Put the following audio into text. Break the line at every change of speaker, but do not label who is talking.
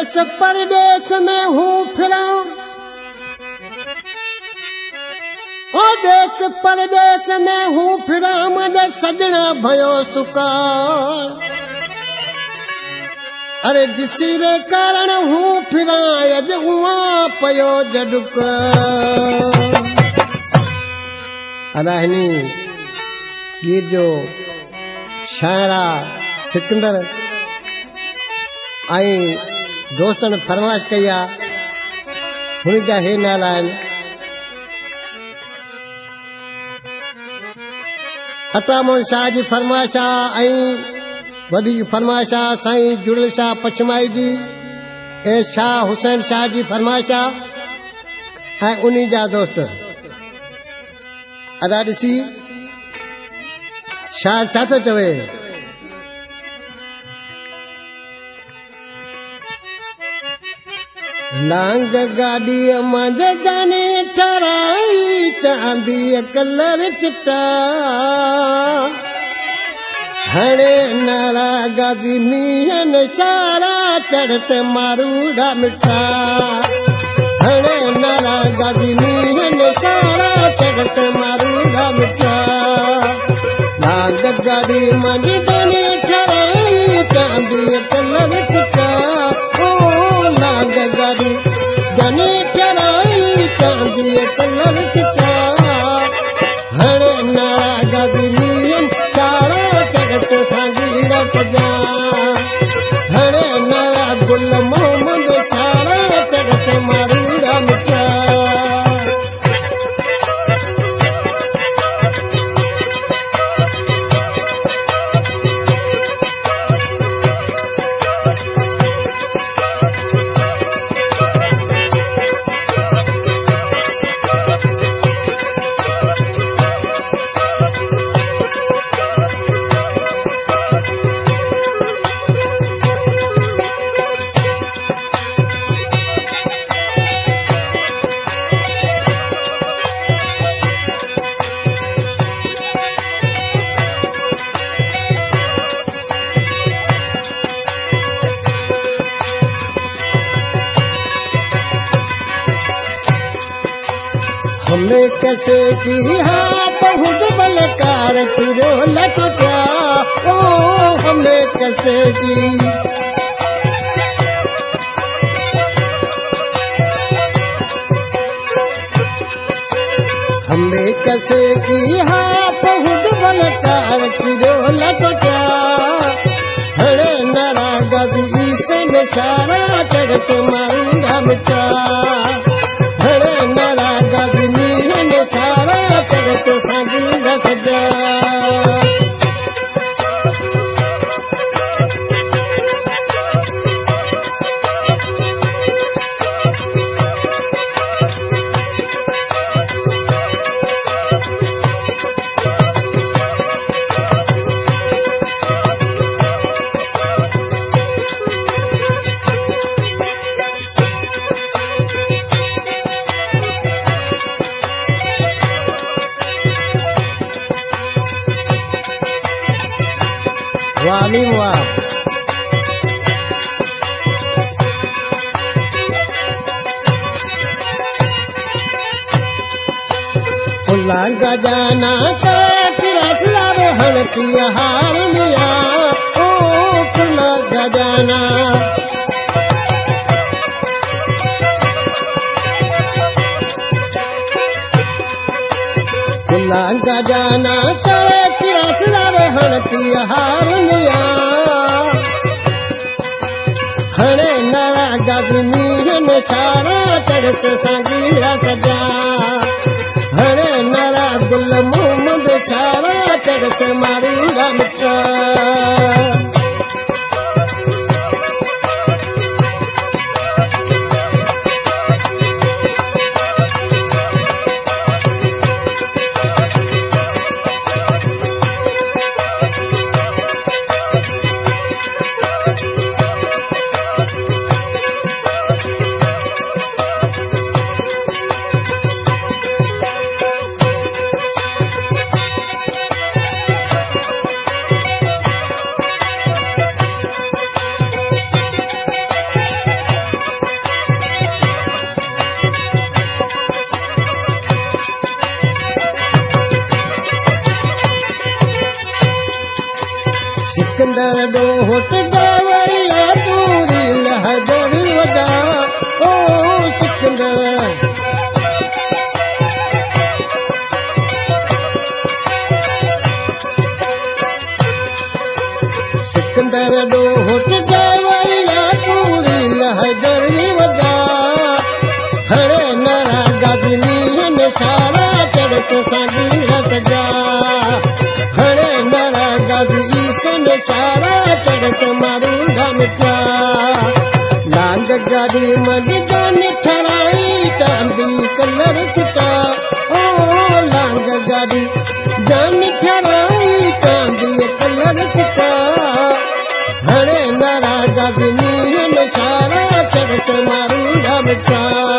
देश परदेश में हूँ फिरा, ओ देश परदेश में हूँ फिरा, मुझे सजना भयो सुका। अरे जिसरे कारण हूँ फिरा, यज हुआ पयो जडुक। अदाहनी ये जो शायरा सिकंदर आई दोस्तन फरमाइश कई आहे, हुन जा हे नाला आहिनि। अता मोहन शाह जी फरमाइश आहे, ऐं वधीक फरमाइश आहे साईं जुड़ल शाह पचमाई जी ऐं शाह हुसैन शाह जी फरमाइश आहे, ऐं उन्हीं जा दोस्त अदा ॾिसी शाह छा थो चवे। लांग गाड़ी मंझ जाने ठराई, चांदी कलर चिट्टा, हणे नारा गाजी नीहन चारा, चढ़च मारूड़ा मिठा। हणे नारा गाजी नीहन चारा, चढ़च मारूड़ा मिठा। लांग गाड़ी मंझ जाने ठराई, चांदी कलर चिट्टा, ओ लांग गाड़ी जाने ठराई, चांदी कलर चिट्टा। हणे नारा गाजी नीहन चारा, चढ़च सांगीड़ा सजा। हणे नारा गुल मोहम्मद सारा, चढ़च मारूड़ा मिठा। हमने कैसे किया बहुत बलकार तिरो लटका, ओ हमने कैसे की। हमने कैसे किया बहुत बलकार तिरो लटका। हरे नारा गदी से निशारा, चढ़च मारूड़ा मिठा। हरे नारा गदी नीहन सारा, चढ़च सांगीड़ा सजा। वालीम वाह। लांगा जाना करे फिरास लावे हड़ती हार मिया, ओ लांगा जाना। लांगा जाना करे फिरास लावे हड़ती हार मिया। हणे नारा गाजी नीहन सारा, चढ़च सांगीड़ा सजा। हणे नारा गुल मोहम्मद सारा, चढ़च मारूड़ा मिठा। सिकंदर ॾोहट डावरिया तूरी लहदरी वॾा ओ सिकंदर सिकंदर ॾोहट डावरिया तूरी लहदरी वॾा हरे नरा गदनी निशारा चढ़त सागी रसजा हरे नरा गदी सन सारा चढ़त मारू धमका लांग गाड़ी मज जान ठराई चांदी कलर कुटा ओ लांग गाड़ी जान ठराई चांदी कलर कुटा हरे नरा गदी निशारा चढ़त मारू धमका